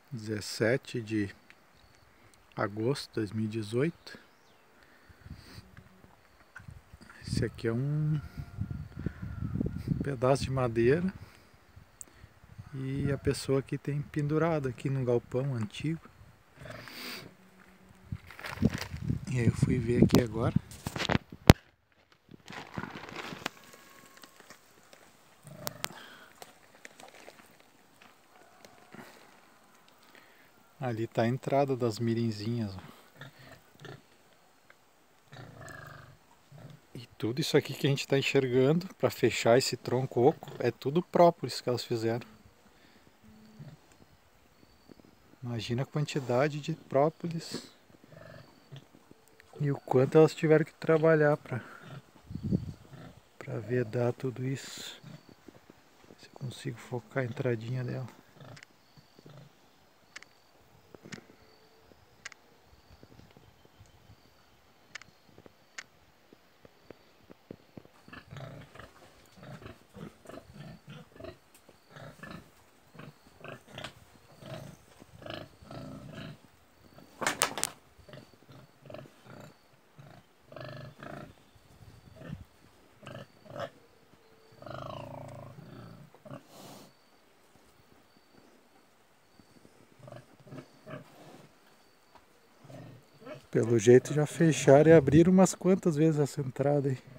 17 de agosto de 2018. Esse aqui é um pedaço de madeira e a pessoa aqui tem pendurado aqui num galpão antigo. E aí eu fui ver aqui agora. Ali está a entrada das mirinzinhas, ó. E tudo isso aqui que a gente está enxergando para fechar esse tronco oco é tudo própolis que elas fizeram. Imagina a quantidade de própolis e o quanto elas tiveram que trabalhar para vedar tudo isso. Se eu consigo focar a entradinha dela. Pelo jeito já fecharam e abriram umas quantas vezes essa entrada aí.